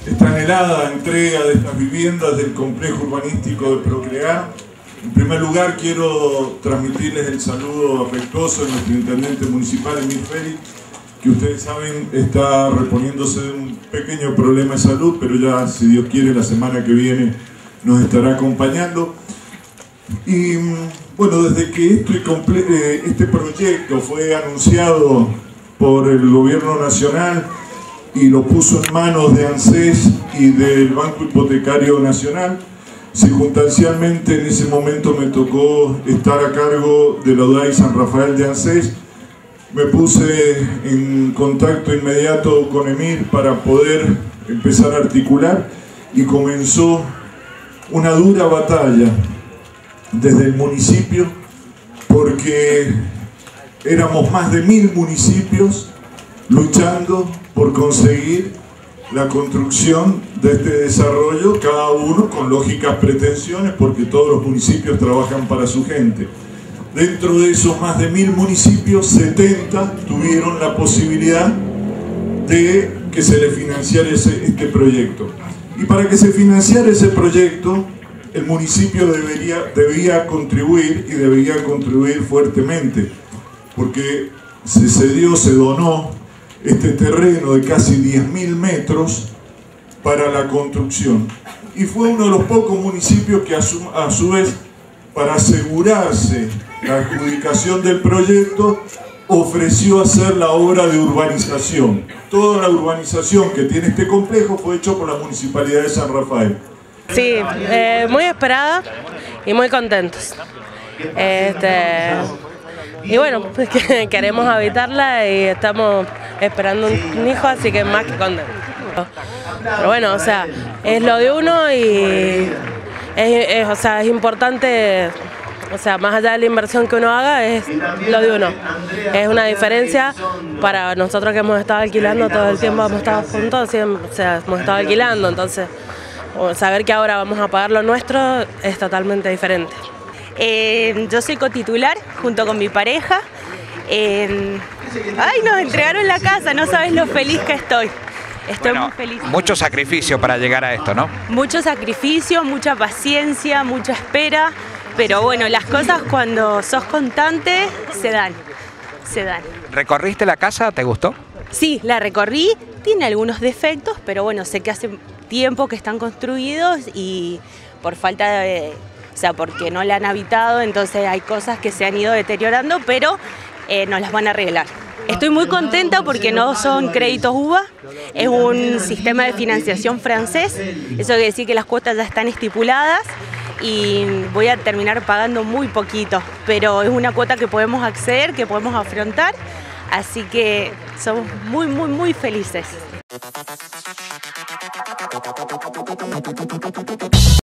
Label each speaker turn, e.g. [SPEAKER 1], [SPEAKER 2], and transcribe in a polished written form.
[SPEAKER 1] esta anhelada entrega de estas viviendas del complejo urbanístico de Procrear. En primer lugar, quiero transmitirles el saludo afectuoso de nuestro intendente municipal, Emil Félix, que ustedes saben está reponiéndose de un pequeño problema de salud, pero ya, si Dios quiere, la semana que viene nos estará acompañando. Y bueno, desde que este proyecto fue anunciado por el gobierno nacional y lo puso en manos de ANSES y del Banco Hipotecario Nacional, circunstancialmente en ese momento me tocó estar a cargo de la UDAI San Rafael de ANSES. Me puse en contacto inmediato con Emir para poder empezar a articular y comenzó una dura batalla desde el municipio, porque éramos más de 1000 municipios luchando por conseguir la construcción de este desarrollo, cada uno con lógicas pretensiones, porque todos los municipios trabajan para su gente. Dentro de esos más de 1000 municipios, 70 tuvieron la posibilidad de que se le financiara este proyecto. Y para que se financiara ese proyecto, el municipio debía contribuir fuertemente, porque se cedió, se donó este terreno de casi 10.000 metros para la construcción. Y fue uno de los pocos municipios que a su vez, para asegurarse la adjudicación del proyecto, ofreció hacer la obra de urbanización. Toda la urbanización que tiene este complejo fue hecho por la Municipalidad de San Rafael.
[SPEAKER 2] Sí, muy esperada y muy contentos. Y bueno, pues queremos habitarla y estamos esperando un hijo, así que más que contentos. Pero bueno, o sea, es lo de uno y o sea, es importante, o sea, más allá de la inversión que uno haga, es lo de uno. Es una diferencia para nosotros que hemos estado alquilando todo el tiempo, hemos estado juntos, o sea, hemos estado alquilando, entonces saber que ahora vamos a pagar lo nuestro es totalmente diferente.
[SPEAKER 3] Yo soy cotitular junto con mi pareja. Ay, nos entregaron la casa, no sabes lo feliz que estoy. Estoy muy feliz.
[SPEAKER 4] Mucho sacrificio para llegar a esto, ¿no?
[SPEAKER 3] Mucho sacrificio, mucha paciencia, mucha espera, pero bueno, las cosas cuando sos constante se dan.
[SPEAKER 4] ¿Recorriste la casa? ¿Te gustó?
[SPEAKER 3] Sí, la recorrí, tiene algunos defectos, pero bueno, sé que hace tiempo que están construidos y por falta de... O sea, porque no la han habitado, entonces hay cosas que se han ido deteriorando, pero nos las van a arreglar. Estoy muy contenta porque no son créditos UVA, es un sistema de financiación francés, eso quiere decir que las cuotas ya están estipuladas y voy a terminar pagando muy poquito, pero es una cuota que podemos acceder, que podemos afrontar, así que somos muy felices.